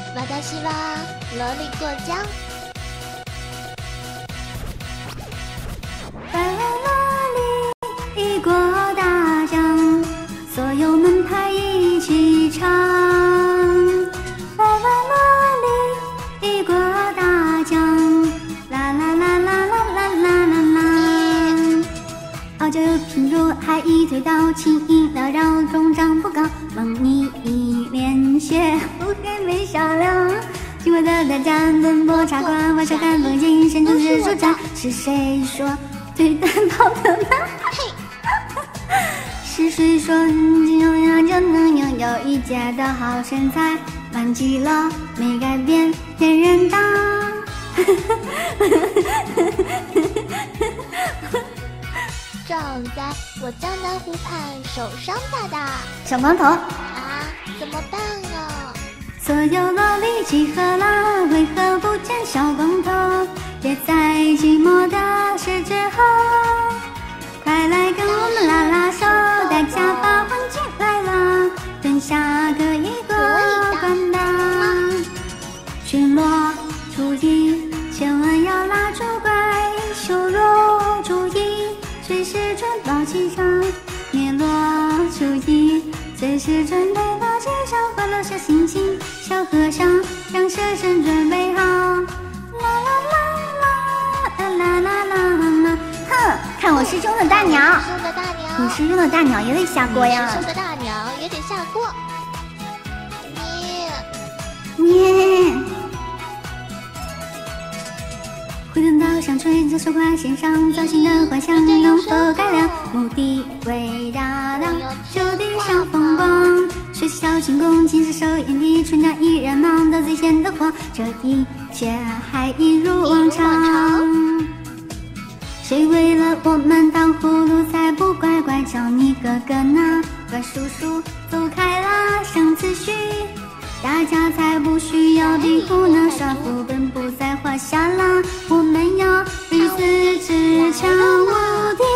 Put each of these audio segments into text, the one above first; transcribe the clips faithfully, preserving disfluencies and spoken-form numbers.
私は萝莉过江。 百万萝莉一过大江，所有门派一起唱。百万萝莉一过大江，啦啦啦啦啦啦啦啦啦。傲娇又品如海，一推倒轻易缭绕，中长不高，望你一脸血，不给微笑了。经过的大家奔波茶馆，晚上看风景，深度是舒展。是谁说腿短跑得慢？是谁说你拥有就能拥有一截的好身材？忘记了没改变，天人大。 正在我江南湖畔手上大大小光头啊，怎么办啊？ 所有萝莉集合了，为何不见小光头？别在寂寞的十之后，快来跟我们拉拉手，大家把环境来了，吞下个一个关档。巡逻注意，千万要拉住怪，羞辱注意，随时准备起场。灭落注意，随时准备好起床，欢乐小心情，小和尚让蛇神准备好。啦啦啦啦啦啦啦啦！哼，看我师兄的大鸟， 师兄的大鸟， 你师兄的大鸟也得下锅呀！ 师兄的大鸟也得下锅。你你。回灯岛上吹着手花线上，造型的幻想能否改良？目的为大量，手地上风光。学习小轻功，尽是手眼的春家依然忙到最显得慌，这一切还一如往常。谁为了我们当葫芦才不乖乖叫你哥哥呢？乖叔叔走开啦，上次序。大家才不需要比胡闹耍副本不在话下啦，我们要彼此自强无敌。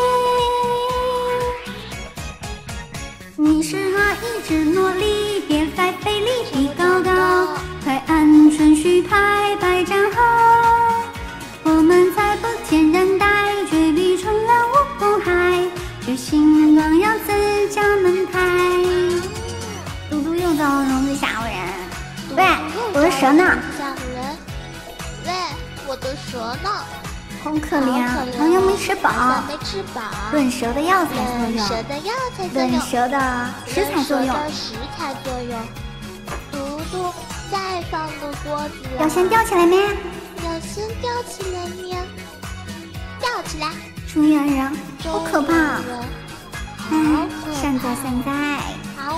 你是哪一只萝莉？别再费力比高高，快按顺序排排站好，我们才不天然呆，绝壁纯了武功海，决心光耀自家门台。嘟嘟又造成最吓唬人。喂，我的蛇呢？ 吓唬人。喂，我的蛇呢？ 好可怜，好像没吃饱。 没吃饱。 论蛇的药材作用。 蛇的药材作用。 论蛇的食材作用。 食材作用。嘟嘟，再放个锅子。 要先吊起来咩？ 要先吊起来咩？吊起来。 朱元人，好可怕。 哎， 善哉善哉。 好。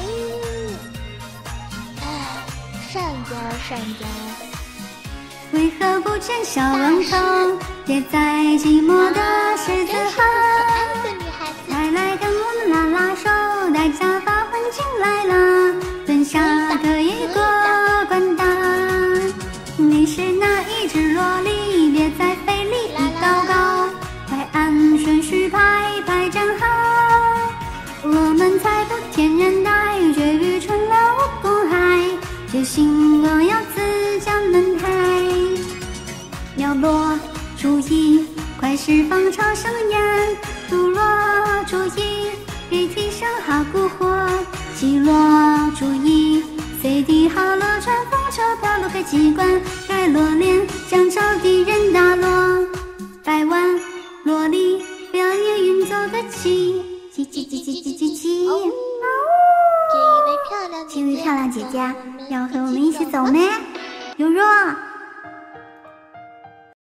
善哉善哉， 为何不见小光头？别在寂寞的十字后，来来跟我们拉拉手，大家把环境来了，蹲下可以过关档。你是哪一只萝莉？别再费力比高高，快按顺序排排站好，我们才不天然呆，绝育纯了武功海。决心光耀自家门台，秒落注意，快释放超声焰，度落注意，别提升好蛊惑，击落注意 ，C D 好了传风车飘落开机关，该落链将找敌人打落，百万萝莉不要你运作的气，叽叽叽叽叽叽叽。这一位漂亮姐姐要和我们一起走咩？柔弱。